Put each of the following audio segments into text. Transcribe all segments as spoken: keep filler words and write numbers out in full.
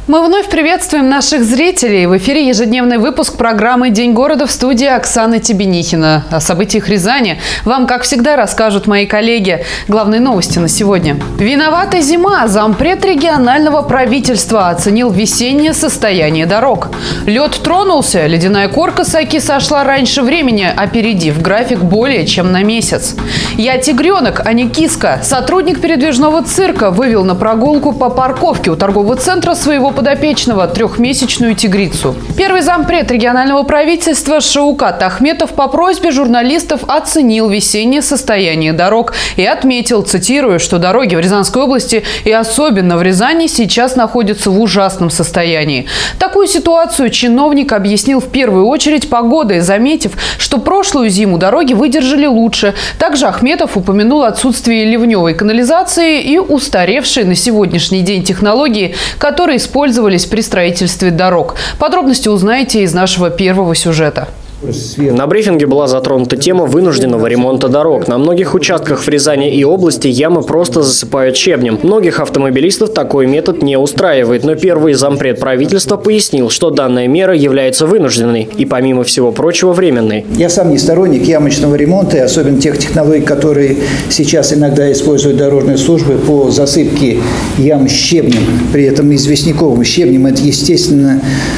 Мы вновь приветствуем наших зрителей. В эфире ежедневный выпуск программы «День города», в студии Оксана Тебенихина. О событиях Рязани вам, как всегда, расскажут мои коллеги. Главные новости на сегодня. Виновата зима. Зампред регионального правительства оценил весеннее состояние дорог. Лед тронулся. Ледяная корка с Оки сошла раньше времени, опередив график более чем на месяц. Я тигренок, а не киска. Сотрудник передвижного цирка вывел на прогулку по парковке у торгового центра своего подопечного трехмесячную тигрицу. Первый зампред регионального правительства Шаукат Ахметов по просьбе журналистов оценил весеннее состояние дорог и отметил, цитирую, что дороги в Рязанской области и особенно в Рязани сейчас находятся в ужасном состоянии. Такую ситуацию чиновник объяснил в первую очередь погодой, заметив, что прошлую зиму дороги выдержали лучше. Также Ахметов упомянул отсутствие ливневой канализации и устаревшие на сегодняшний день технологии, которые используются Использовались при строительстве дорог. Подробности узнаете из нашего первого сюжета. На брифинге была затронута тема вынужденного ремонта дорог. На многих участках в Рязани и области ямы просто засыпают щебнем. Многих автомобилистов такой метод не устраивает, но первый зампред правительства пояснил, что данная мера является вынужденной и, помимо всего прочего, временной. Я сам не сторонник ямочного ремонта, и особенно тех технологий, которые сейчас иногда используют дорожные службы по засыпке ям щебнем, при этом известняковым щебнем. Это, естественно,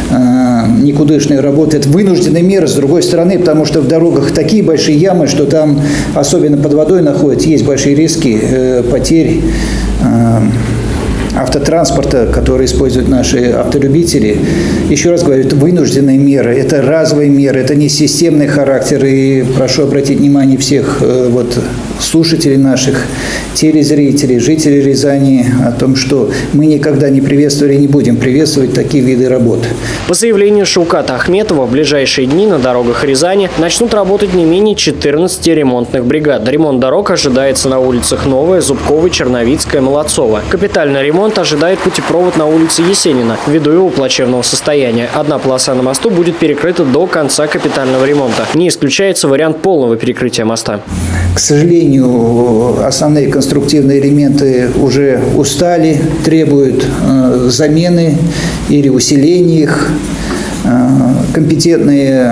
никудышная работа, это вынужденная мера, с другой С другой стороны, потому что в дорогах такие большие ямы, что там, особенно под водой находятся, есть большие риски э, потерь э, автотранспорта, который используют наши автолюбители. Еще раз говорю, это вынужденная мера, это разовая мера, это не системный характер. И прошу обратить внимание всех э, вот, слушателей наших, телезрителей, жителей Рязани о том, что мы никогда не приветствовали и не будем приветствовать такие виды работ. По заявлению Шауката Ахметова, в ближайшие дни на дорогах Рязани начнут работать не менее четырнадцати ремонтных бригад. Ремонт дорог ожидается на улицах Новая, Зубковой, Черновицкая, Молодцова. Капитальный ремонт ожидает путепровод на улице Есенина, ввиду его плачевного состояния. Одна полоса на мосту будет перекрыта до конца капитального ремонта. Не исключается вариант полного перекрытия моста. К сожалению, основные конструктивные элементы уже устали, требуют э, замены или усиления их. Э, компетентные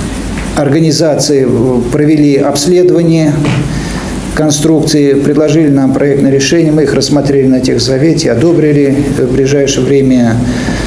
организации провели обследование конструкции, предложили нам проектное решение, мы их рассмотрели на техсовете, одобрили. В ближайшее время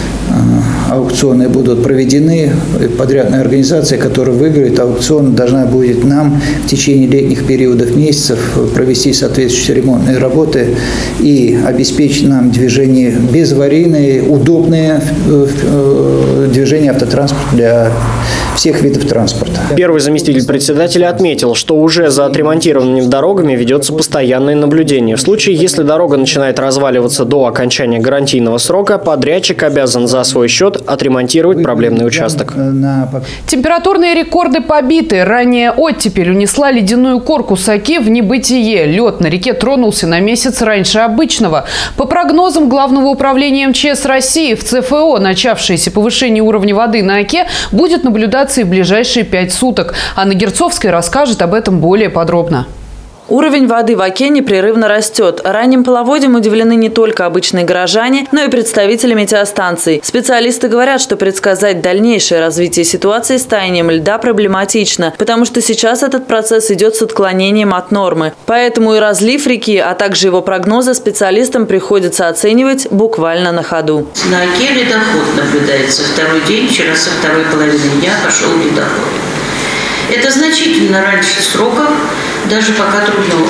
аукционы будут проведены. Подрядная организация, которая выиграет аукцион, должна будет нам в течение летних периодов месяцев провести соответствующие ремонтные работы и обеспечить нам движение безаварийное, удобное движение автотранспорта для всех видов транспорта. Первый заместитель председателя отметил, что уже за отремонтированными дорогами ведется постоянное наблюдение. В случае, если дорога начинает разваливаться до окончания гарантийного срока, подрядчик обязан за свой счет отремонтировать проблемный участок. Температурные рекорды побиты. Ранее оттепель унесла ледяную корку с Оки в небытие. Лед на реке тронулся на месяц раньше обычного. По прогнозам Главного управления эм че эс России, в цэ эф о начавшееся повышение уровня воды на Оке будет наблюдаться и в ближайшие пять суток. Анна Герцовская расскажет об этом более подробно. Уровень воды в Оке непрерывно растет. Ранним половодьем удивлены не только обычные горожане, но и представители метеостанций. Специалисты говорят, что предсказать дальнейшее развитие ситуации с таянием льда проблематично, потому что сейчас этот процесс идет с отклонением от нормы. Поэтому и разлив реки, а также его прогнозы специалистам приходится оценивать буквально на ходу. На Оке ледоход наблюдается второй день. Вчера со второй половины дня пошел ледоход. Это значительно раньше сроков, даже пока трудно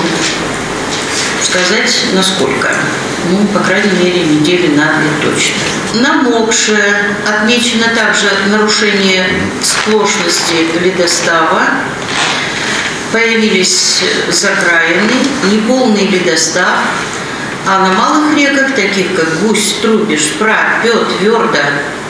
сказать, насколько. Ну, по крайней мере, недели на две точно. Намокшее. Отмечено также нарушение сплошности ледостава. Появились закраины, неполный ледостав. А на малых реках, таких как Гусь, Трубеж, Пра, Пёт, Вёрда,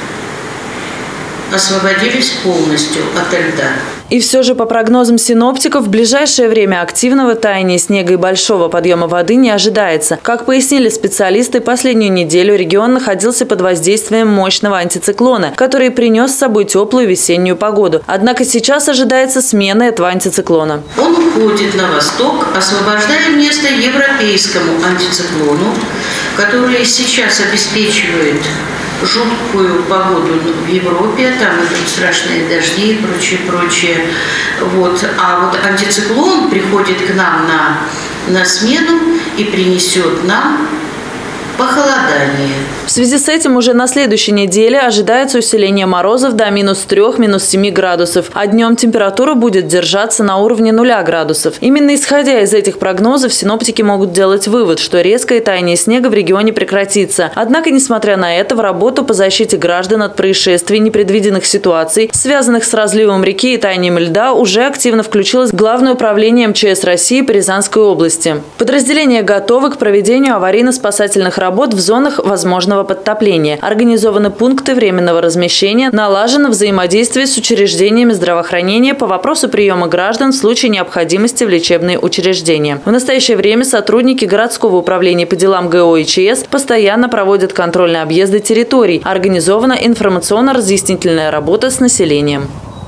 освободились полностью от льда. И все же, по прогнозам синоптиков, в ближайшее время активного таяния снега и большого подъема воды не ожидается. Как пояснили специалисты, последнюю неделю регион находился под воздействием мощного антициклона, который принес с собой теплую весеннюю погоду. Однако сейчас ожидается смена этого антициклона. Он уходит на восток, освобождая место европейскому антициклону, который сейчас обеспечивает жуткую погоду в Европе, там идут страшные дожди и прочее, прочее. Вот. А вот антициклон приходит к нам на, на смену и принесет нам похолодание. В связи с этим уже на следующей неделе ожидается усиление морозов до минус трёх, минус семи градусов, а днем температура будет держаться на уровне нуля градусов. Именно исходя из этих прогнозов, синоптики могут делать вывод, что резкое таяние снега в регионе прекратится. Однако, несмотря на это, в работу по защите граждан от происшествий и непредвиденных ситуаций, связанных с разливом реки и таянием льда, уже активно включилось Главное управление эм че эс России по Рязанской области. Подразделения готовы к проведению аварийно-спасательных работ работ в зонах возможного подтопления. Организованы пункты временного размещения, налажено взаимодействие с учреждениями здравоохранения по вопросу приема граждан в случае необходимости в лечебные учреждения. В настоящее время сотрудники городского управления по делам гэ о и че эс постоянно проводят контрольные объезды территорий. Организована информационно-разъяснительная работа с населением.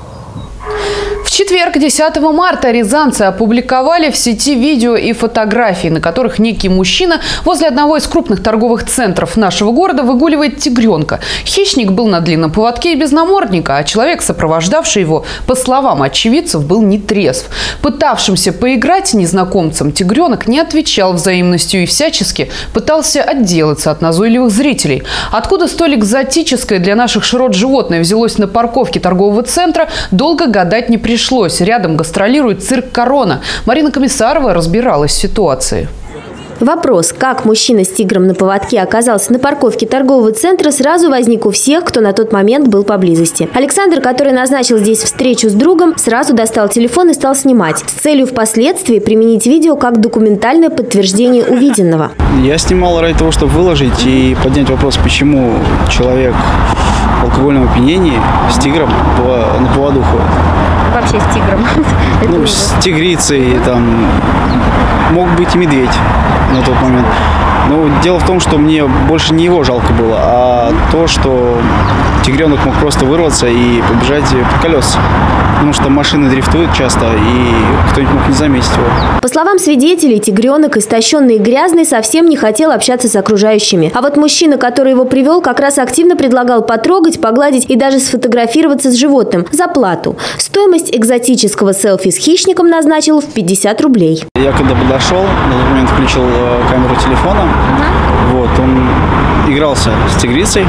В четверг, десятого марта, рязанцы опубликовали в сети видео и фотографии, на которых некий мужчина возле одного из крупных торговых центров нашего города выгуливает тигренка. Хищник был на длинном поводке и без намордника, а человек, сопровождавший его, по словам очевидцев, был нетрезв. Пытавшимся поиграть незнакомцам тигренок не отвечал взаимностью и всячески пытался отделаться от назойливых зрителей. Откуда столь экзотическое для наших широт животное взялось на парковке торгового центра, долго гадать не пришлось. Рядом гастролирует цирк «Корона». Марина Комиссарова разбиралась в ситуации. Вопрос, как мужчина с тигром на поводке оказался на парковке торгового центра, сразу возник у всех, кто на тот момент был поблизости. Александр, который назначил здесь встречу с другом, сразу достал телефон и стал снимать, с целью впоследствии применить видео как документальное подтверждение увиденного. Я снимал ради того, чтобы выложить и поднять вопрос, почему человек в алкогольном опьянении с тигром на поводу ходит. Вообще с тигром? Ну, с тигрицей, там, мог быть и медведь на тот момент. Но дело в том, что мне больше не его жалко было, а то, что тигренок мог просто вырваться и побежать под колеса. Потому что машины дрифтуют часто, и кто-нибудь мог не заметить его. По словам свидетелей, тигренок, истощенный и грязный, совсем не хотел общаться с окружающими. А вот мужчина, который его привел, как раз активно предлагал потрогать, погладить и даже сфотографироваться с животным за плату. Стоимость экзотического селфи с хищником назначил в пятьдесят рублей. Я когда подошел, на тот момент включил камеру телефона, uh-huh. вот, он игрался с тигрицей.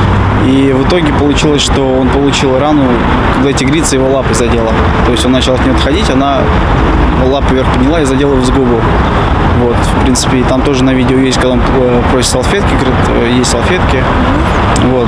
И в итоге получилось, что он получил рану, когда тигрица его лапой задела. То есть он начал от нее отходить, она лапу вверх подняла и задела его в сгубу. Вот, в принципе, и там тоже на видео есть, когда он просит салфетки, говорит, есть салфетки. Вот,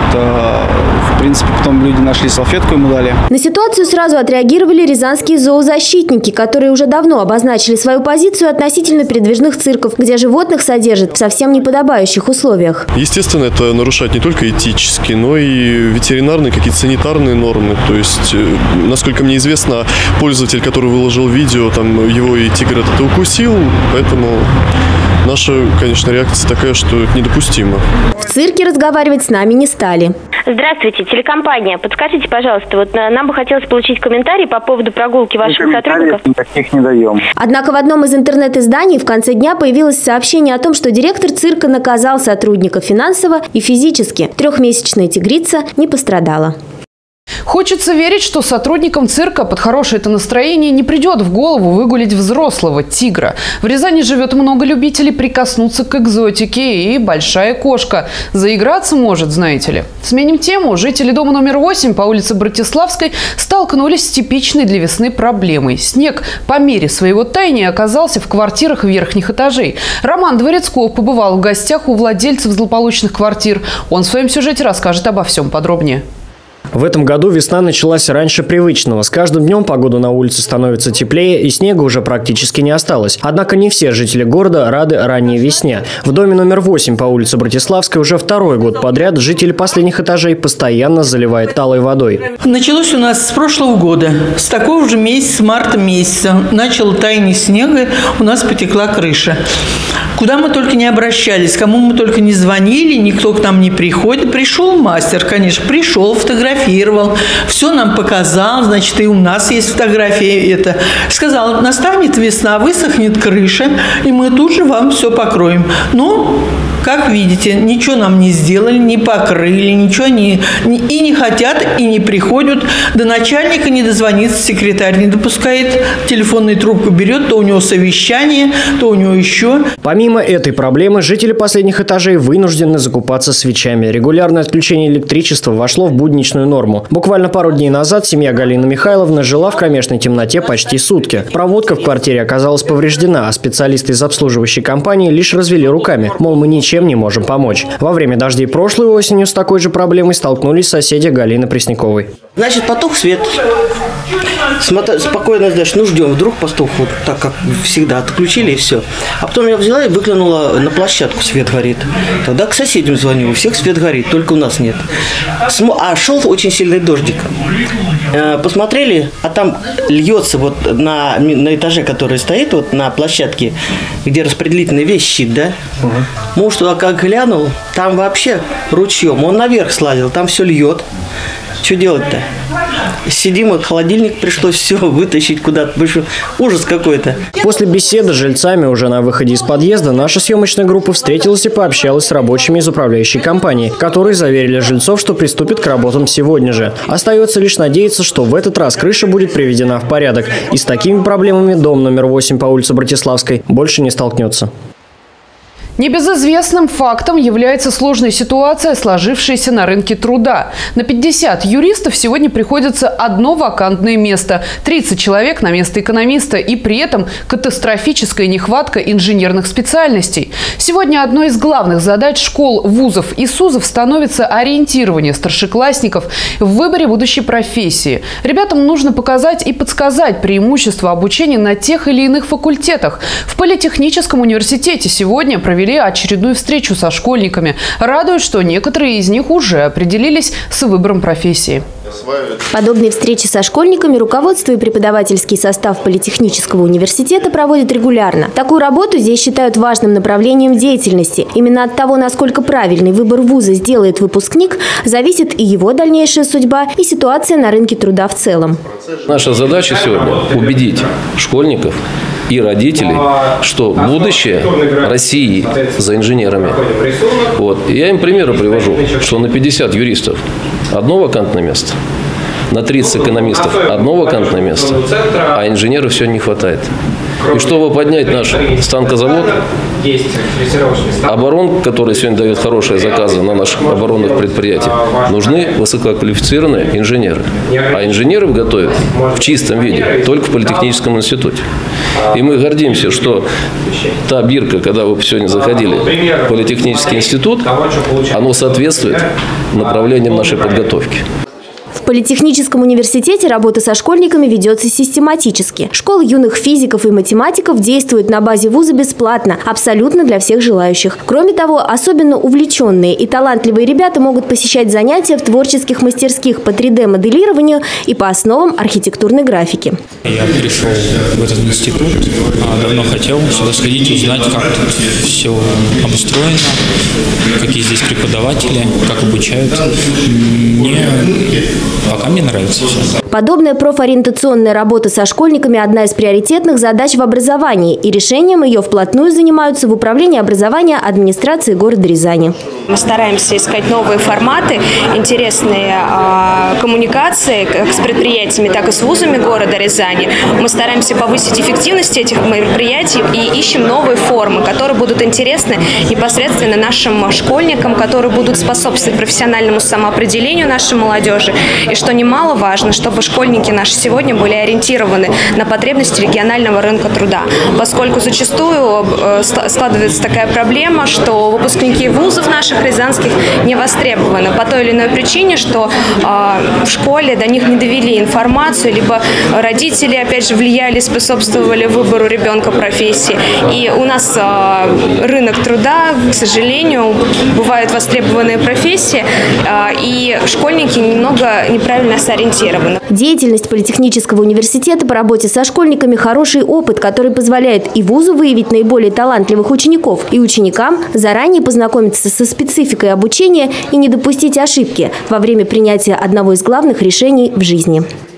в принципе, потом люди нашли салфетку, ему дали. На ситуацию сразу отреагировали рязанские зоозащитники, которые уже давно обозначили свою позицию относительно передвижных цирков, где животных содержат в совсем неподобающих условиях. Естественно, это нарушает не только этические, но и ветеринарные, какие-то санитарные нормы. То есть, насколько мне известно, пользователь, который выложил видео, там его и тигр этот укусил, поэтому наша, конечно, реакция такая, что это недопустимо. В цирке разговаривать с нами не стали. Здравствуйте, телекомпания. Подскажите, пожалуйста, вот нам бы хотелось получить комментарий по поводу прогулки ваших сотрудников. Никаких не даем. Однако в одном из интернет-изданий в конце дня появилось сообщение о том, что директор цирка наказал сотрудника финансово и физически. Трехмесячная тигрица не пострадала. Хочется верить, что сотрудникам цирка под хорошее это настроение не придет в голову выгулить взрослого тигра. В Рязани живет много любителей прикоснуться к экзотике, и большая кошка заиграться может, знаете ли. Сменим тему. Жители дома номер восемь по улице Братиславской столкнулись с типичной для весны проблемой. Снег по мере своего таяния оказался в квартирах верхних этажей. Роман Дворецков побывал в гостях у владельцев злополучных квартир. Он в своем сюжете расскажет обо всем подробнее. В этом году весна началась раньше привычного. С каждым днем погода на улице становится теплее, и снега уже практически не осталось. Однако не все жители города рады ранней весне. В доме номер восемь по улице Братиславской уже второй год подряд жители последних этажей постоянно заливает талой водой. Началось у нас с прошлого года. С такого же месяца, марта месяца, начало таяние снега, у нас потекла крыша. Куда мы только не обращались, кому мы только не звонили, никто к нам не приходит. Пришел мастер, конечно, пришел, фотографировал, все нам показал, значит, и у нас есть фотографии это. Сказал, настанет весна, высохнет крыша, и мы тут же вам все покроем. Но Как видите, ничего нам не сделали, не покрыли, ничего не, не и не хотят, и не приходят. До начальника не дозвонится, секретарь не допускает, телефонную трубку берет, то у него совещание, то у него еще. Помимо этой проблемы, жители последних этажей вынуждены закупаться свечами. Регулярное отключение электричества вошло в будничную норму. Буквально пару дней назад семья Галины Михайловны жила в кромешной темноте почти сутки. Проводка в квартире оказалась повреждена, а специалисты из обслуживающей компании лишь развели руками. Мол, мы ничем не можем помочь. Во время дождей прошлой осенью с такой же проблемой столкнулись соседи Галины Пресняковой. Значит, потух свет. Смотри, спокойно, знаешь, ну ждем. Вдруг потух, вот так как всегда, отключили и все. А потом я взяла и выглянула на площадку, свет горит. Тогда к соседям звоню, у всех свет горит, только у нас нет. А шел очень сильный дождик. Посмотрели, а там льется вот на, на этаже, который стоит, вот на площадке, где распределительный весь щит, да? Угу. Муж туда как глянул, там вообще ручьем. Он наверх слазил, там все льет. Что делать-то? Сидим, вот холодильник пришлось все вытащить куда-то. Ужас какой-то. После беседы с жильцами уже на выходе из подъезда наша съемочная группа встретилась и пообщалась с рабочими из управляющей компании, которые заверили жильцов, что приступят к работам сегодня же. Остается лишь надеяться, что в этот раз крыша будет приведена в порядок. И с такими проблемами дом номер восемь по улице Братиславской больше не столкнется. Небезызвестным фактом является сложная ситуация, сложившаяся на рынке труда. На пятьдесят юристов сегодня приходится одно вакантное место. тридцать человек на место экономиста, и при этом катастрофическая нехватка инженерных специальностей. Сегодня одной из главных задач школ, вузов и СУЗов становится ориентирование старшеклассников в выборе будущей профессии. Ребятам нужно показать и подсказать преимущества обучения на тех или иных факультетах. В Политехническом университете сегодня провели очередную встречу со школьниками. Радует, что некоторые из них уже определились с выбором профессии. Подобные встречи со школьниками руководство и преподавательский состав Политехнического университета проводят регулярно. Такую работу здесь считают важным направлением деятельности. Именно от того, насколько правильный выбор вуза сделает выпускник, зависит и его дальнейшая судьба, и ситуация на рынке труда в целом. Наша задача сегодня – убедить школьников и родителей, что будущее России за инженерами. Вот. Я им примеры привожу, что на пятьдесят юристов одно вакантное место, на тридцать экономистов одно вакантное место, а инженеров все не хватает. И чтобы поднять наш станкозавод, оборон, который сегодня дает хорошие заказы на наших оборонных предприятиях, нужны высококвалифицированные инженеры. А инженеров готовят в чистом виде только в Политехническом институте. И мы гордимся, что та бирка, когда вы сегодня заходили в Политехнический институт, оно соответствует направлениям нашей подготовки. В Политехническом университете работа со школьниками ведется систематически. Школы юных физиков и математиков действуют на базе вуза бесплатно, абсолютно для всех желающих. Кроме того, особенно увлеченные и талантливые ребята могут посещать занятия в творческих мастерских по три дэ моделированию и по основам архитектурной графики. Я пришел в этот институт, давно хотел сюда сходить, узнать, как тут все обустроено, какие здесь преподаватели, как обучают. Мне Пока мне нравится все. Подобная профориентационная работа со школьниками – одна из приоритетных задач в образовании, и решением ее вплотную занимаются в Управлении образования администрации города Рязани. Мы стараемся искать новые форматы, интересные э, коммуникации как с предприятиями, так и с вузами города Рязани. Мы стараемся повысить эффективность этих мероприятий и ищем новые формы, которые будут интересны непосредственно нашим школьникам, которые будут способствовать профессиональному самоопределению нашей молодежи. И что немаловажно, чтобы школьники наши сегодня были ориентированы на потребности регионального рынка труда, поскольку зачастую э, складывается такая проблема, что выпускники вузов наших рязанских не востребованы по той или иной причине, что э, в школе до них не довели информацию, либо родители, опять же, влияли, способствовали выбору ребенка профессии. И у нас э, рынок труда, к сожалению, бывают востребованные профессии, э, и школьники немного неправильно сориентированы. Деятельность Политехнического университета по работе со школьниками – хороший опыт, который позволяет и вузу выявить наиболее талантливых учеников, и ученикам заранее познакомиться со спецификой обучения и не допустить ошибки во время принятия одного из главных решений в жизни.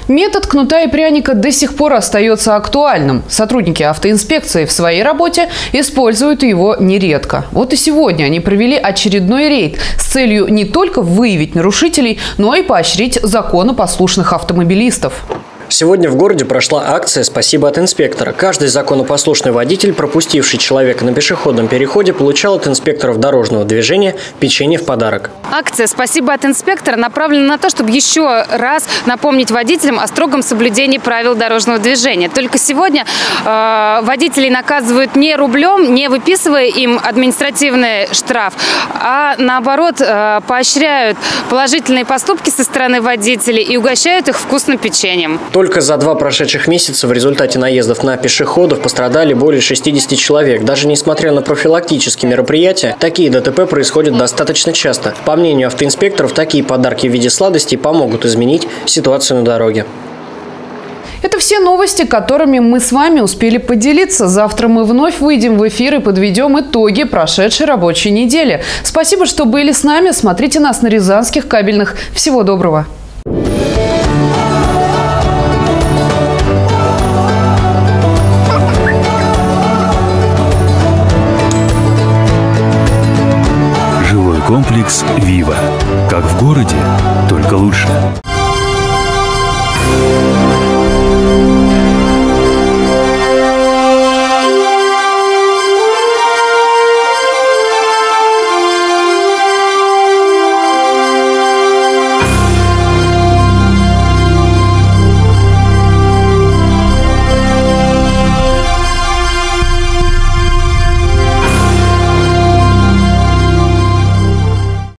Метод кнута и пряника до сих пор остается актуальным. Сотрудники автоинспекции в своей работе используют его нередко. Вот и сегодня они провели очередной рейд с целью не только выявить нарушителей, но и поощрить законопослушных автомобилистов. Сегодня в городе прошла акция «Спасибо от инспектора». Каждый законопослушный водитель, пропустивший человека на пешеходном переходе, получал от инспекторов дорожного движения печенье в подарок. Акция «Спасибо от инспектора» направлена на то, чтобы еще раз напомнить водителям о строгом соблюдении правил дорожного движения. Только сегодня э, водителей наказывают не рублем, не выписывая им административный штраф, а наоборот э, поощряют положительные поступки со стороны водителей и угощают их вкусным печеньем. Только за два прошедших месяца в результате наездов на пешеходов пострадали более шестидесяти человек. Даже несмотря на профилактические мероприятия, такие ДТП происходят достаточно часто. По мнению автоинспекторов, такие подарки в виде сладостей помогут изменить ситуацию на дороге. Это все новости, которыми мы с вами успели поделиться. Завтра мы вновь выйдем в эфир и подведем итоги прошедшей рабочей недели. Спасибо, что были с нами. Смотрите нас на рязанских кабельных. Всего доброго. Комплекс «Вива». Как в городе, только лучше.